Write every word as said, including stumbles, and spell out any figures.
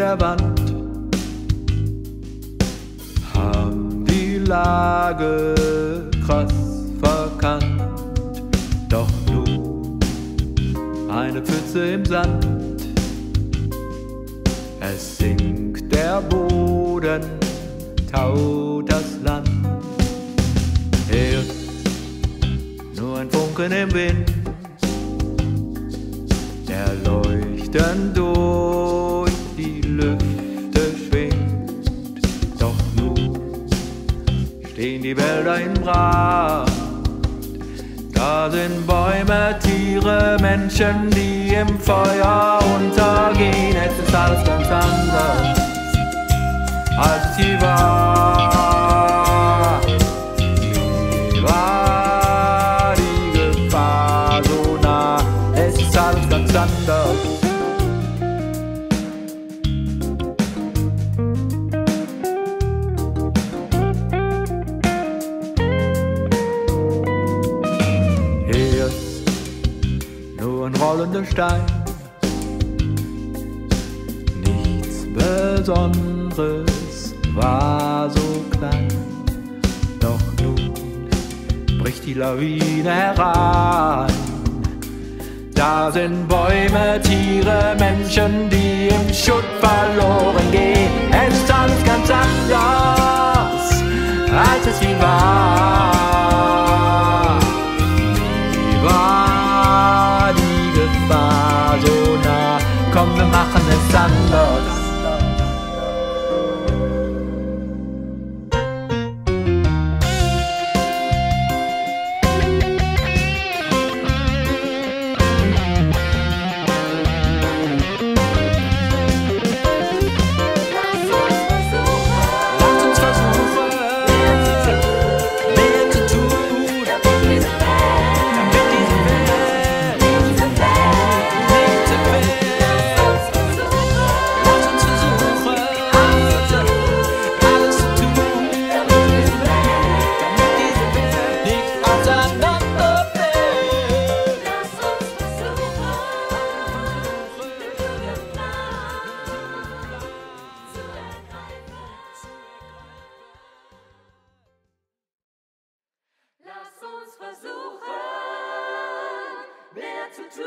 der Wand, haben die Lage krass verkannt. Doch nun eine Pfütze im Sand, es sinkt der Boden, taut das Land. Hier nur ein Funken im Wind, der leuchtend durch die Lüfte schwingt. Doch nun stehen die Wälder in Brand, da sind Bäume, Tiere, Menschen, die im Feuer untergehen. Es ist alles ganz anders, als es je war. Wie war die Gefahr so nah? Es ist alles ganz anders. Hier ist nur ein rollender Stein, nichts Besonderes war so klein. Doch nun bricht die Lawine herein. Da sind Bäume, Tiere, Menschen, die im Schutt verloren gehen. Es ist alles ganz anders, als es je war. Wie war die Gefahr so nah? Komm, wir machen es anders. Lass uns versuchen, mehr zu tun.